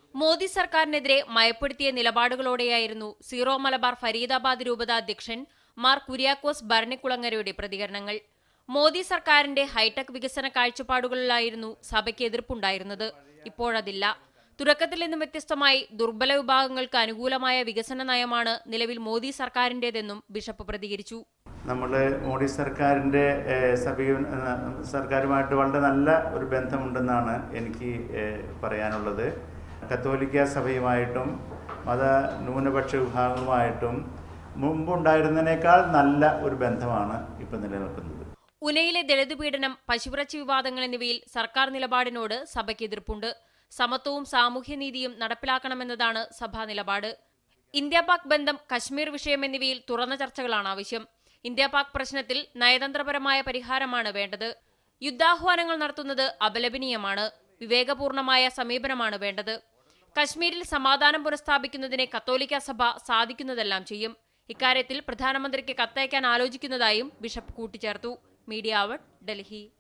മോദി സർക്കാരിനെതിരെ മയപ്പെടുത്തിയ നിലപാടുകളോടെയായിരുന്നു സീറോ മലബാർ ഫരീദാബാദ് രൂപത അധ്യക്ഷൻ മാർ കുര്യാക്കോസ് ഭരണിക്കുളങ്ങരയുടെ പ്രതികരണങ്ങൾ. മോദി സർക്കാരിന്റെ ഹൈടെക് വികസന കാഴ്ചപ്പാടുകളിലായിരുന്നു സഭയ്ക്ക് എതിർപ്പുണ്ടായിരുന്നത്. ഇപ്പോഴതില്ല. തുടക്കത്തിൽ നിന്നും വ്യത്യസ്തമായി ദുർബല വിഭാഗങ്ങൾക്ക് അനുകൂലമായ വികസന നയമാണ് നിലവിൽ മോദി സർക്കാരിന്റേതെന്നും ബിഷപ്പ് പ്രതികരിച്ചു. നമ്മൾ മോദി സർക്കാരിൻ്റെ സർക്കാരുമായിട്ട് വളരെ നല്ല ഒരു ബന്ധമുണ്ടെന്നാണ് എനിക്ക് പറയാനുള്ളത്. കത്തോലിക്ക സഭയുമായിട്ടും മത ന്യൂനപക്ഷ വിഭാഗങ്ങളുമായിട്ടും മുമ്പുണ്ടായിരുന്നതിനേക്കാൾ നല്ല ഒരു ബന്ധമാണ് ഇപ്പം നിലനിൽക്കുന്നത്. ഉനയിലെ ദളിത് പീഡനം, പശുവിറച്ചി വിവാദങ്ങൾ എന്നിവയിൽ സർക്കാർ നിലപാടിനോട് സഭയ്ക്ക് എതിർപ്പുണ്ട്. സമത്വവും സാമൂഹ്യനീതിയും നടപ്പിലാക്കണമെന്നതാണ് സഭാ നിലപാട്. ഇന്ത്യ പാക് ബന്ധം, കശ്മീർ വിഷയം എന്നിവയിൽ തുറന്ന ചർച്ചകളാണ് ആവശ്യം. ഇന്ത്യ പാക് പ്രശ്നത്തിൽ നയതന്ത്രപരമായ പരിഹാരമാണ് വേണ്ടത്. യുദ്ധാഹ്വാനങ്ങൾ നടത്തുന്നത് അപലപനീയമാണ്. വിവേകപൂർണമായ സമീപനമാണ് വേണ്ടത്. കശ്മീരിൽ സമാധാനം പുനഃസ്ഥാപിക്കുന്നതിന് കത്തോലിക്ക സഭ സാധിക്കുന്നതെല്ലാം ചെയ്യും. ഇക്കാര്യത്തിൽ പ്രധാനമന്ത്രിക്ക് കത്തയക്കാൻ ആലോചിക്കുന്നതായും ബിഷപ്പ് കൂട്ടിച്ചേർത്തു. മീഡിയ അവർ, ഡൽഹി.